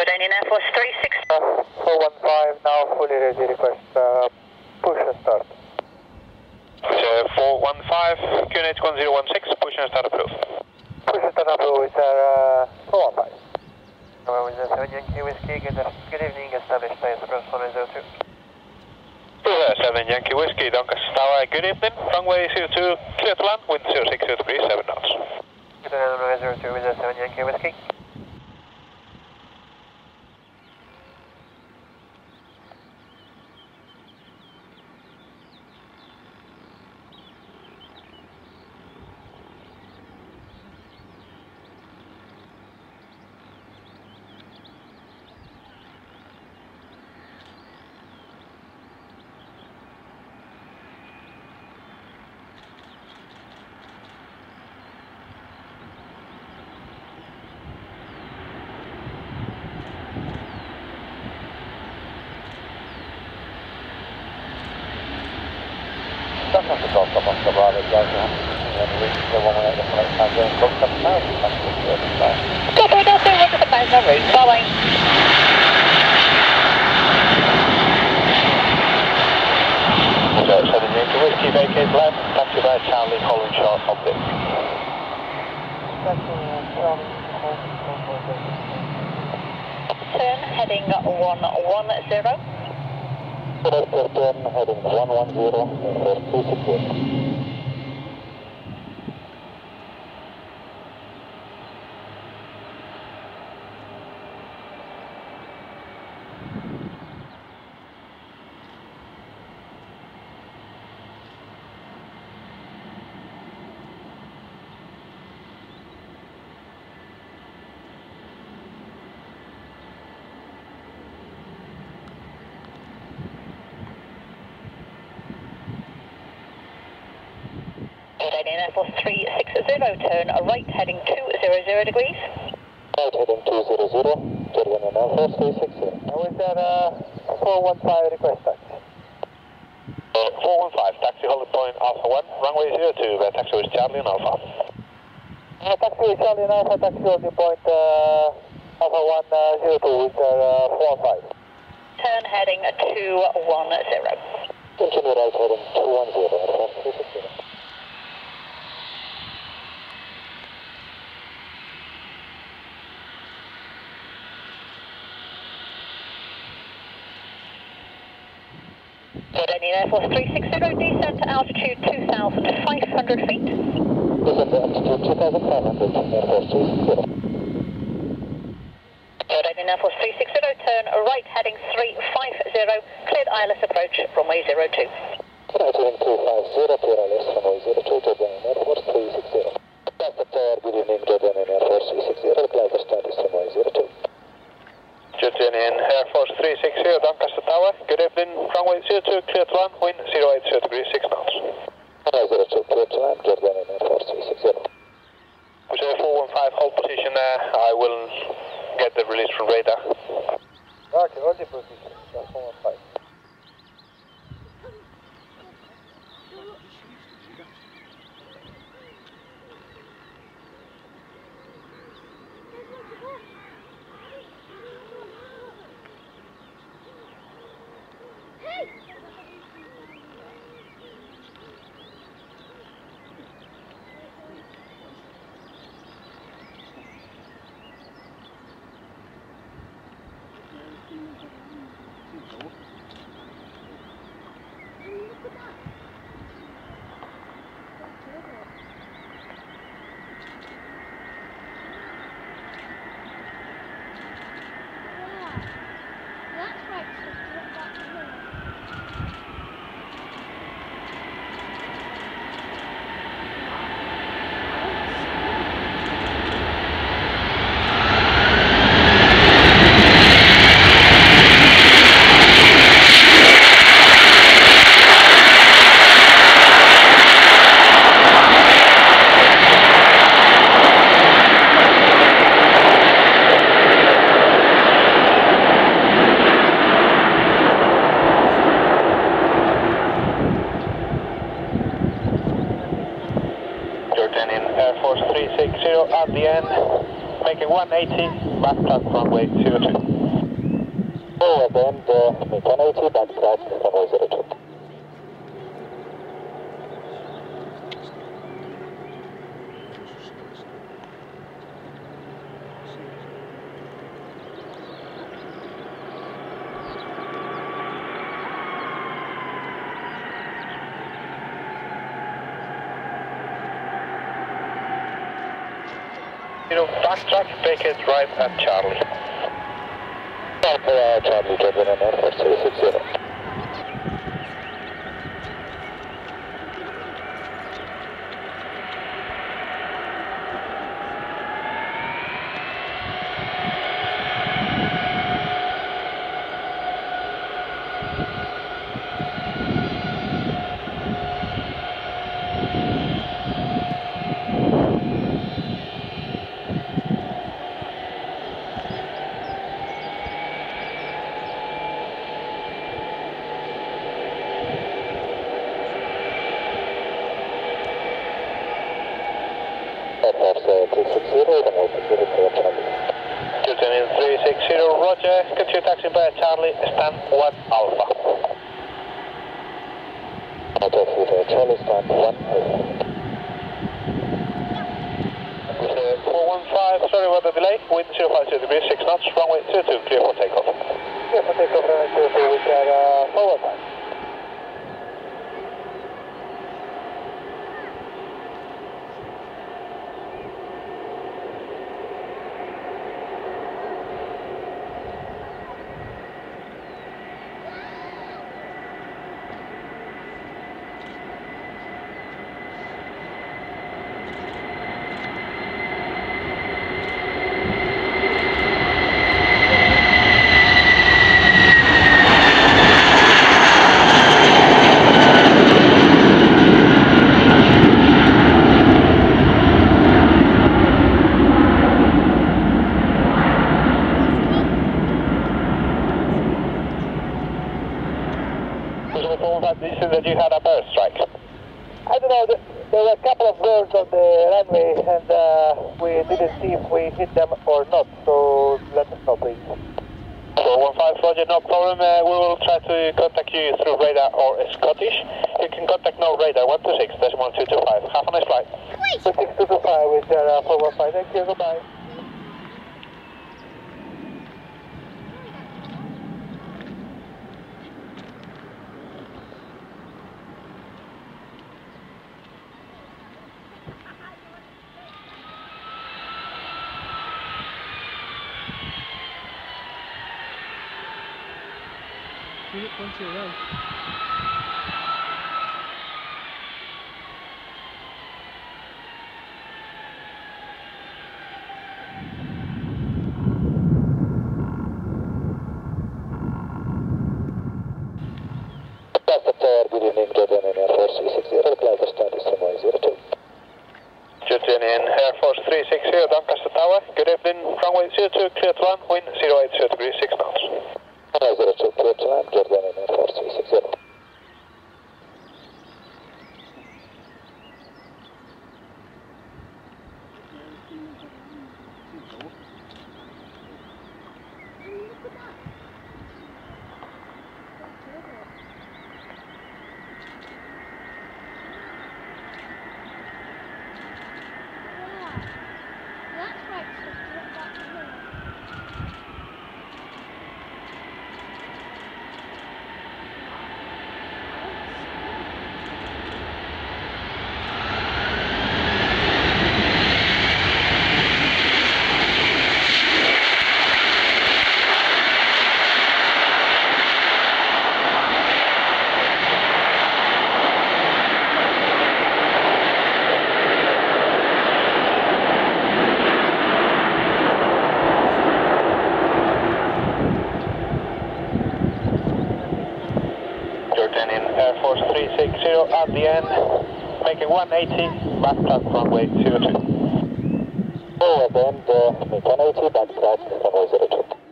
Jordanian Air Force 36. 415 now fully ready, request push and start. 415, QNH 1016, push and start approved. Push and start approved with 415. With 7 Yankee Whiskey, good evening, established place approach 102. 7 Yankee Whiskey, Doncaster Tower, good evening, runway 02, clear to land, wind 060 degrees, 7 knots. Good evening, runway 02 with 7 Yankee Whiskey. Doncaster Golf Club Oscar Bravo, Delta, and reach the one-way at the flight time zone, Golf Club Tower, Delta Delta, look at the bones en route, following. So 7 Yankee Whiskey, vacate left, taxi by Charlie, holding short, optic. Turn heading 110. Turn heading 110, 260. Jordanian Air Force 360, turn right heading 200 degrees. Right heading 200, Jordanian Air Force 360. Now is there 415 request taxi? 415, taxi holding point Alpha 1, runway 02, where taxi is Charlie and Alpha. Taxi is Charlie and Alpha, taxi holding point Alpha 102 with 415. Turn heading 210. Continue right heading 210, Air Force 360. Jordanian Air Force 360, descent to altitude 2,500 feet. Descent to altitude 2,500, Air Force 360. Jordanian Air Force 360, turn right heading 350, cleared ILS approach, runway 02. Right heading 250, clear ILS, runway 02, Jordanian Air Force 360. Doncaster Tower, good evening, Jordanian Air Force 360, clear status, runway 02. Jordanian Air Force 360, Doncaster Tower, good evening, runway 02, clear to land, wind 080 degrees, 6 knots. Runway 02, clear to land, Jordanian Air Force 360. With 415, hold position there, I will get the release from radar. Okay, hold the position, 415. Force 360 at the end, making 180, back platform runway 02. bend, make 180, backtrack, runway 02. Backtrack, take it right at Charlie. Charlie, Jordan and Air Force 360. Houston in 360, roger. Continue taxi by Charlie, stand 1 Alpha. Charlie, stand 1 Alpha. 415, sorry about the delay. Wind 050 degrees, 6 knots, runway 02, clear for takeoff. Clear for takeoff, runway 02, we got forward time. This is that you had a bird strike. I don't know, there were a couple of birds on the runway and we didn't see if we hit them or not, so let us know please. 415, roger, no problem. We will try to contact you through radar or Scottish. You can contact no radar 126.225. Have a nice flight. 16225 with 415, thank you, goodbye. Once you're right. Good evening, Jordan and Air Force 360, climber status runway 02. Jordan in Air Force 360, Doncaster Tower. Good evening, runway 02, clear to land, wind 080 degrees, 6 knots. Runway 02, clear to land, Jordan and Air Force 360. Air Force 360 at the end, making 180, backtrack runway 02. Forward bend, make 180, backtrack runway 02.